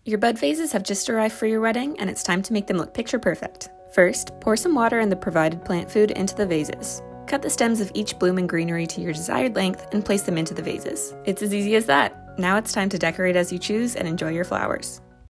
Your bud vases have just arrived for your wedding, and it's time to make them look picture perfect. First, pour some water and the provided plant food into the vases. Cut the stems of each bloom and greenery to your desired length and place them into the vases. It's as easy as that. Now it's time to decorate as you choose and enjoy your flowers.